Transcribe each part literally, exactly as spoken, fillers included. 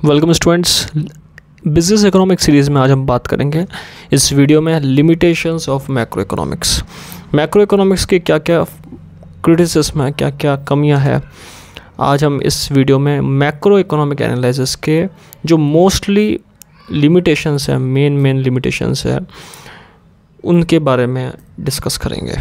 Welcome students. Business economic series में आज हम बात करेंगे इस वीडियो में limitations of macroeconomics. Macroeconomics के क्या क्या क्रिटिसिज्म है, क्या क्या कमियां हैं, आज हम इस वीडियो में मैक्रो इकोनॉमिक एनालिसिस के जो मोस्टली लिमिटेशंस हैं, मेन मेन लिमिटेशंस हैं, उनके बारे में डिस्कस करेंगे।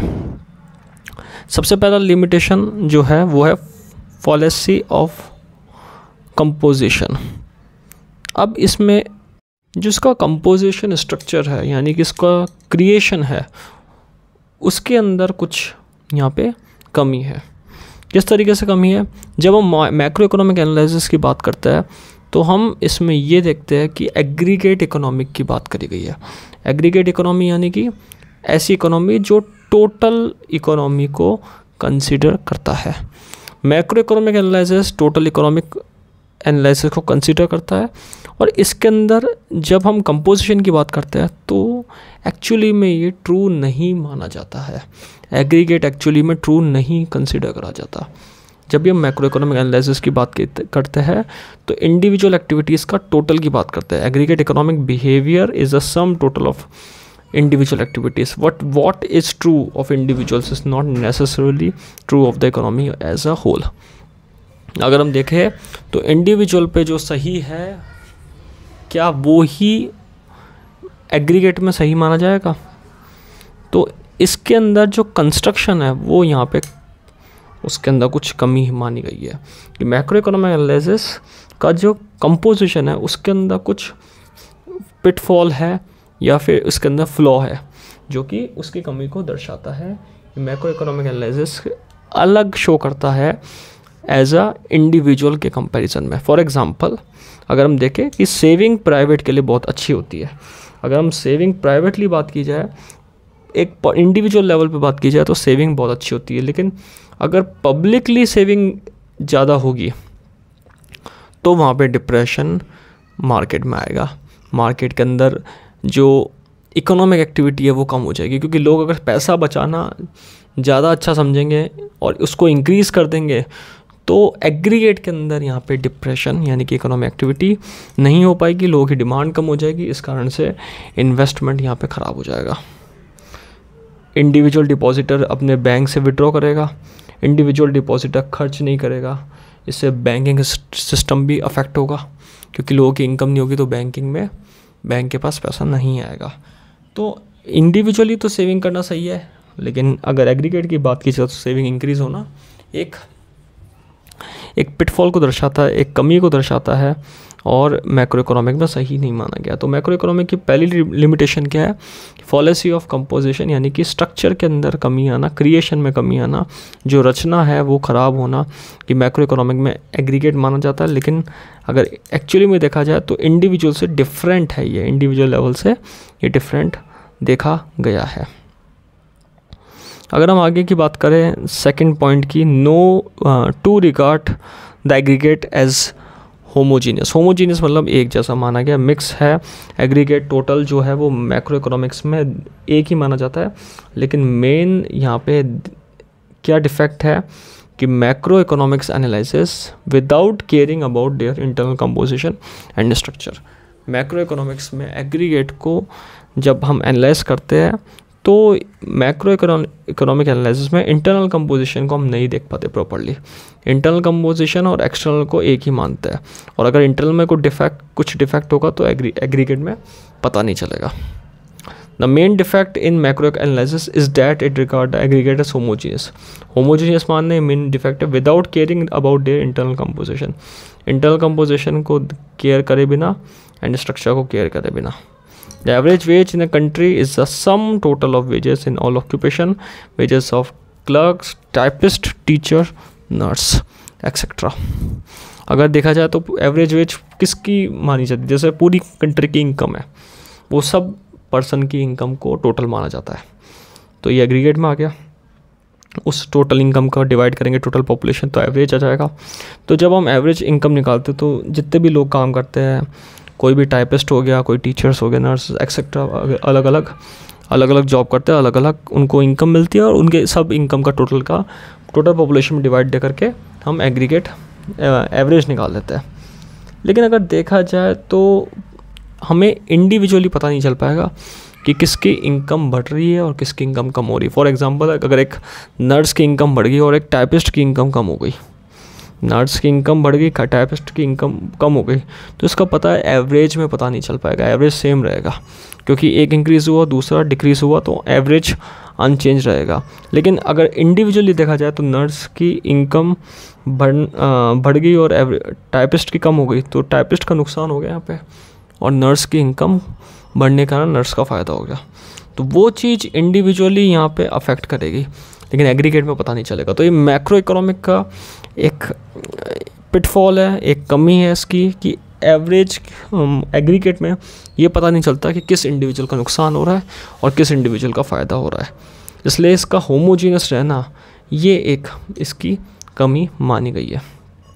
सबसे पहला लिमिटेशन जो है वो है फॉलेसी ऑफ कंपोजिशन। अब इसमें जो इसका कंपोजिशन स्ट्रक्चर है, यानी कि इसका क्रिएशन है, उसके अंदर कुछ यहाँ पे कमी है। किस तरीके से कमी है? जब हम मैक्रो इकोनॉमिक एनालिसिस की बात करते हैं तो हम इसमें ये देखते हैं कि एग्रीगेट इकोनॉमिक की बात करी गई है। एग्रीगेट इकोनॉमी यानी कि ऐसी इकोनॉमी जो टोटल इकोनॉमी को कंसिडर करता है। Macro economic analysis total economic analysis को कंसिडर करता है, और इसके अंदर जब हम कंपोजिशन की बात करते हैं तो एक्चुअली में ये ट्रू नहीं माना जाता है। एग्रीगेट एक्चुअली में ट्रू नहीं कंसिडर करा जाता। जब भी हम मैक्रो इकोनॉमिक एनालिसिस की बात करते हैं तो इंडिविजुअल एक्टिविटीज़ का टोटल की बात करते हैं। Aggregate economic behaviour is a sum total of individual activities. What what is true of individuals is not necessarily true of the economy as a whole. अगर हम देखें तो इंडिविजुअल पे जो सही है, क्या वो ही एग्रीगेट में सही माना जाएगा? तो इसके अंदर जो कंस्ट्रक्शन है वो यहाँ पे उसके अंदर कुछ कमी मानी गई है कि मैक्रो इकोनॉमिक एनालिसिस का जो कंपोजिशन है उसके अंदर कुछ पिटफॉल है या फिर उसके अंदर फ्लॉ है जो कि उसकी कमी को दर्शाता है। मैक्रो इकोनॉमिक एनालिसिस अलग शो करता है एज अ इंडिविजुअल के कंपैरिजन में। फॉर एग्जांपल अगर हम देखें कि सेविंग प्राइवेट के लिए बहुत अच्छी होती है। अगर हम सेविंग प्राइवेटली बात की जाए, एक इंडिविजुअल लेवल पे बात की जाए तो सेविंग बहुत अच्छी होती है, लेकिन अगर पब्लिकली सेविंग ज़्यादा होगी तो वहाँ पे डिप्रेशन मार्केट में आएगा। मार्केट के अंदर जो इकोनॉमिक एक्टिविटी है वो कम हो जाएगी, क्योंकि लोग अगर पैसा बचाना ज़्यादा अच्छा समझेंगे और उसको इंक्रीज़ कर देंगे तो एग्रीगेट के अंदर यहाँ पे डिप्रेशन यानी कि इकोनॉमिक एक्टिविटी नहीं हो पाएगी, लोगों की डिमांड कम हो जाएगी। इस कारण से इन्वेस्टमेंट यहाँ पे ख़राब हो जाएगा। इंडिविजुअल डिपॉजिटर अपने बैंक से विड्रॉ करेगा, इंडिविजुअल डिपॉजिटर खर्च नहीं करेगा, इससे बैंकिंग सिस्टम भी अफेक्ट होगा, क्योंकि लोगों की इनकम नहीं होगी तो बैंकिंग में बैंक के पास पैसा नहीं आएगा। तो इंडिविजुअली तो सेविंग करना सही है, लेकिन अगर एग्रीगेट की बात की जाए तो सेविंग इंक्रीज़ होना एक एक पिटफॉल को दर्शाता है, एक कमी को दर्शाता है, और मैक्रो इकोनॉमिक में सही नहीं माना गया। तो मैक्रो इकोनॉमिक की पहली लिमिटेशन क्या है? फॉलेसी ऑफ कंपोजिशन, यानी कि स्ट्रक्चर के अंदर कमी आना, क्रिएशन में कमी आना, जो रचना है वो ख़राब होना। कि मैक्रो इकोनॉमिक में एग्रीगेट माना जाता है, लेकिन अगर एक्चुअली में देखा जाए तो इंडिविजुअल से डिफरेंट है, ये इंडिविजुअल लेवल से ये डिफरेंट देखा गया है। अगर हम आगे की बात करें सेकंड पॉइंट की, no to regard the aggregate as homogeneous. Homogeneous मतलब एक जैसा माना गया, मिक्स है। एग्रीगेट टोटल जो है वो मैक्रो इकोनॉमिक्स में एक ही माना जाता है, लेकिन मेन यहाँ पे क्या डिफेक्ट है कि macro economics analysis without caring about their internal composition and structure. Macro economics में एग्रीगेट को जब हम एनालाइज करते हैं तो मैक्रो इकोनॉमिक एनालिसिस में इंटरनल कंपोजिशन को हम नहीं देख पाते प्रॉपर्ली। इंटरनल कंपोजिशन और एक्सटर्नल को एक ही मानते हैं, और अगर इंटरनल में कोई डिफेक्ट कुछ डिफेक्ट होगा तो एग्री एग्रीगेट में पता नहीं चलेगा। The main defect in macro analysis is that it regard the aggregate as homogeneous. Homogeneous मानने मेन डिफेक्ट है without caring about their internal composition. Internal composition को केयर करे बिना एंड स्ट्रक्चर को केयर करे बिना। The average wage in a country is the sum total of wages in all occupation, wages of clerks, typist, teacher, nurse, et cetera. अगर देखा जाए तो एवरेज वेज किसकी मानी जाती है? जैसे पूरी कंट्री की इनकम है, वो सब पर्सन की इनकम को टोटल माना जाता है, तो ये एग्रीगेट में आ गया। उस टोटल इनकम का डिवाइड करेंगे टोटल पॉपुलेशन तो एवरेज आ जाएगा। तो जब हम एवरेज इनकम निकालते तो जितने भी लोग काम करते हैं, कोई भी टाइपिस्ट हो गया, कोई टीचर्स हो गया, नर्स एक्सेट्रा, अलग अलग अलग अलग जॉब करते हैं, अलग अलग उनको इनकम मिलती है, और उनके सब इनकम का टोटल का टोटल पॉपुलेशन में डिवाइड दे करके हम एग्रीगेट एवरेज निकाल लेते हैं। लेकिन अगर देखा जाए तो हमें इंडिविजुअली पता नहीं चल पाएगा कि किसकी इनकम बढ़ रही है और किसकी इनकम कम हो रही है। फॉर एग्जांपल, अगर एक नर्स की इनकम बढ़ गई और एक टाइपिस्ट की इनकम कम हो गई, नर्स की इनकम बढ़ गई, टाइपिस्ट की इनकम कम हो गई, तो इसका पता है एवरेज में पता नहीं चल पाएगा, एवरेज सेम रहेगा, क्योंकि एक इंक्रीज़ हुआ दूसरा डिक्रीज़ हुआ तो एवरेज अनचेंज रहेगा। लेकिन अगर इंडिविजुअली देखा जाए तो नर्स की इनकम बढ़ बढ़ गई और टाइपिस्ट की कम हो गई, तो टाइपिस्ट का नुकसान हो गया यहाँ पे, और नर्स की इनकम बढ़ने का नर्स का फ़ायदा हो गया। तो वो चीज़ इंडिविजुअली यहाँ पे अफेक्ट करेगी, लेकिन एग्रीगेट में पता नहीं चलेगा। तो ये मैक्रो इकोनॉमिक का एक पिटफॉल है, एक कमी है इसकी, कि एवरेज एग्रीगेट में ये पता नहीं चलता कि किस इंडिविजुअल का नुकसान हो रहा है और किस इंडिविजुअल का फ़ायदा हो रहा है। इसलिए इसका होमोजीनियस रहना ये एक इसकी कमी मानी गई है।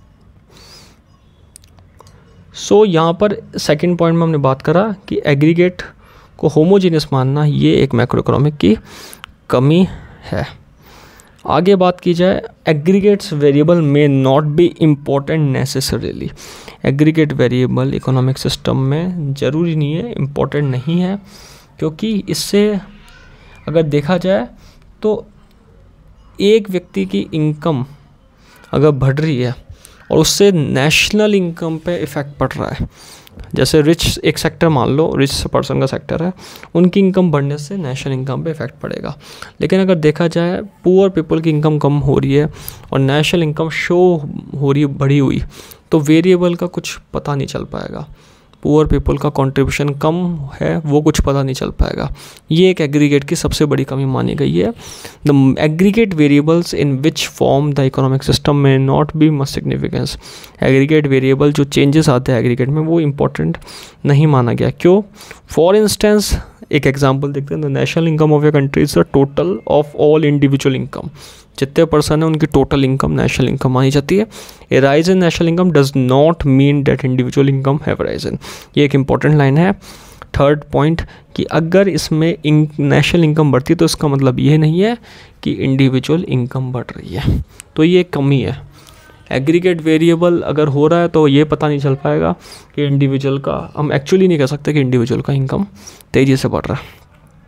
सो so, यहाँ पर सेकंड पॉइंट में हमने बात करा कि एग्रीगेट को होमोजीनियस मानना ये एक मैक्रो इकोनॉमिक की कमी है। आगे बात की जाए, एग्रीगेट्स वेरिएबल में not be important necessarily. Aggregate variable economic system में ज़रूरी नहीं है, इम्पोर्टेंट नहीं है, क्योंकि इससे अगर देखा जाए तो एक व्यक्ति की इनकम अगर बढ़ रही है और उससे नेशनल इनकम पे इफ़ेक्ट पड़ रहा है, जैसे रिच एक सेक्टर मान लो, रिच पर्सन का सेक्टर है, उनकी इनकम बढ़ने से नेशनल इनकम पे इफ़ेक्ट पड़ेगा। लेकिन अगर देखा जाए पुअर पीपल की इनकम कम हो रही है और नेशनल इनकम शो हो रही बढ़ी हुई, तो वेरिएबल का कुछ पता नहीं चल पाएगा। पुअर पीपल का कंट्रीब्यूशन कम है, वो कुछ पता नहीं चल पाएगा। ये एक एग्रीगेट की सबसे बड़ी कमी मानी गई है। The aggregate variables in which form the economic system में not be much significance. Aggregate variable जो चेंजेस आते हैं एग्रीगेट में, वो इंपॉर्टेंट नहीं माना गया। क्यों? फॉर इंस्टेंस एक एग्जांपल देखते हैं, the national income of a country is the total of all individual income. जितने पर्सन है उनकी टोटल इनकम नेशनल इनकम मानी जाती है। A rise in national income does not mean that individual income have risen. ये एक important line है। Third point कि अगर इसमें इन नेशनल इनकम बढ़ती है तो इसका मतलब ये नहीं है कि इंडिविजुअल इनकम बढ़ रही है, तो ये कमी है। एग्रीगेट वेरिएबल अगर हो रहा है तो ये पता नहीं चल पाएगा कि इंडिविजुअल का, हम एक्चुअली नहीं कह सकते कि इंडिविजुअल का इनकम तेज़ी से बढ़ रहा है।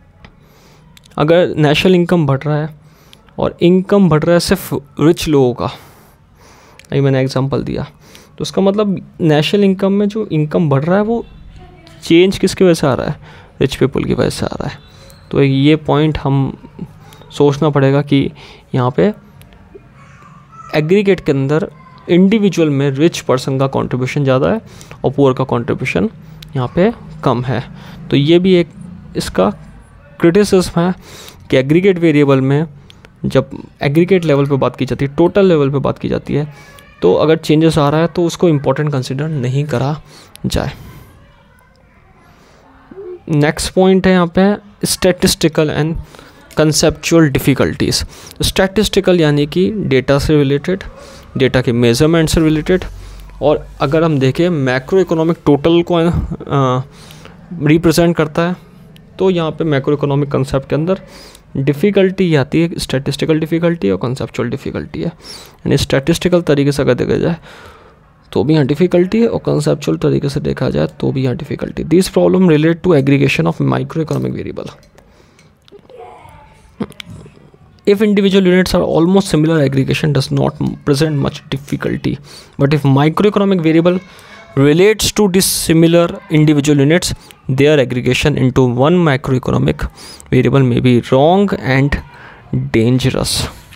अगर नेशनल इनकम बढ़ रहा है और इनकम बढ़ रहा है सिर्फ रिच लोगों का, अभी मैंने एग्जांपल दिया, तो उसका मतलब नेशनल इनकम में जो इनकम बढ़ रहा है वो चेंज किसकी वजह से आ रहा है? रिच पीपल की वजह से आ रहा है। तो ये पॉइंट हम सोचना पड़ेगा कि यहाँ पे एग्रीगेट के अंदर इंडिविजुअल में रिच पर्सन का कंट्रीब्यूशन ज़्यादा है और पुअर का कंट्रीब्यूशन यहाँ पे कम है। तो ये भी एक इसका क्रिटिसिज्म है कि एग्रीगेट वेरिएबल में जब एग्रीगेट लेवल पे बात की जाती है, टोटल लेवल पे बात की जाती है, तो अगर चेंजेस आ रहा है तो उसको इम्पोर्टेंट कंसिडर नहीं करा जाए। नेक्स्ट पॉइंट है यहाँ पे statistical and conceptual difficulties. Statistical यानी कि डेटा से रिलेटेड, डेटा के मेजरमेंट से रिलेटेड, और अगर हम देखें मैक्रो इकोनॉमिक टोटल को रिप्रेजेंट करता है, तो यहाँ पे मैक्रो इकोनॉमिक कंसेप्ट के अंदर डिफ़िकल्टी आती है, स्टैटिस्टिकल डिफ़िकल्टी और कंसेप्चुअल डिफ़िकल्टी है। यानी स्टैटिस्टिकल तरीके से अगर देखा जाए तो भी यहाँ डिफ़िकल्टी है और कंसेप्चुअल तरीके से देखा जाए तो भी यहाँ difficulty. This problem relate to aggregation of micro economic variable. If individual units are almost similar, aggregation does not present much difficulty. But if microeconomic variable relates to dissimilar individual units, their aggregation into one macroeconomic variable may be wrong and dangerous.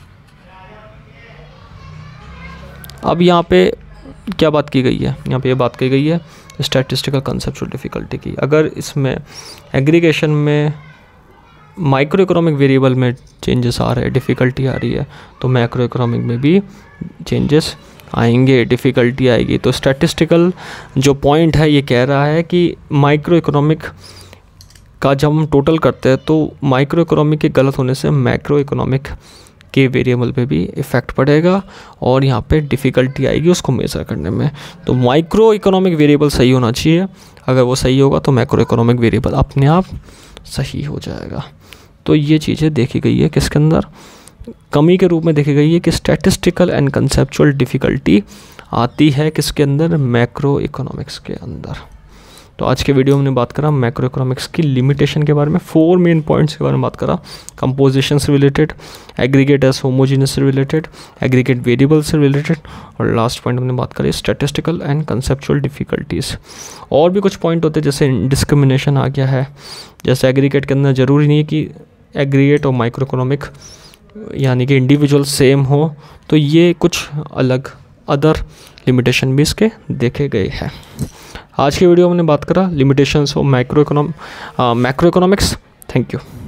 अब यहाँ पे क्या बात की गई है? यहाँ पे ये बात की गई है स्टैटिस्टिकल कंसेप्चुअल डिफ़िकल्टी की। अगर इसमें एग्रीगेशन में माइक्रो इकोनॉमिक वेरिएबल में चेंजेस आ रहे हैं, डिफ़िकल्टी आ रही है, तो मैक्रो इकोनॉमिक में भी चेंजेस आएंगे, डिफ़िकल्टी आएगी। तो स्टैटिस्टिकल जो पॉइंट है ये कह रहा है कि माइक्रो इकोनॉमिक का जब हम टोटल करते हैं तो माइक्रो इकोनॉमिक के गलत होने से मैक्रो इकोनॉमिक के वेरिएबल पे भी इफ़ेक्ट पड़ेगा और यहाँ पे डिफ़िकल्टी आएगी उसको मेज़र करने में। तो माइक्रो इकोनॉमिक वेरिएबल सही होना चाहिए, अगर वो सही होगा तो मैक्रो इकोनॉमिक वेरिएबल अपने आप सही हो जाएगा। तो ये चीज़ें देखी गई है किसके अंदर, कमी के रूप में देखी गई है कि स्टैटिस्टिकल एंड कंसेप्चुअल डिफ़िकल्टी आती है किसके अंदर, मैक्रो इकोनॉमिक्स के अंदर। तो आज के वीडियो में हमने बात करा मैक्रो इकोनॉमिक्स की लिमिटेशन के बारे में, फोर मेन पॉइंट्स के बारे में बात करा। कंपोजिशन से रिलेटेड, एग्रीगेट एस होमोजीनियस से रिलेटेड, एग्रीगेट वेरिएबल से रिलेटेड, और लास्ट पॉइंट हमने बात करी स्टैटिस्टिकल एंड कंसेप्चुअल डिफ़िकल्टीज़। और भी कुछ पॉइंट होते हैं जैसे डिस्क्रिमिनेशन आ गया है, जैसे एग्रीगेट के अंदर ज़रूरी नहीं है कि एग्रीगेट और माइक्रो इकोनॉमिक यानी कि इंडिविजुअल सेम हो, तो ये कुछ अलग अदर लिमिटेशन भी इसके देखे गए हैं। आज की वीडियो में हमने बात करा limitations of micro econom macro economics. Thank you.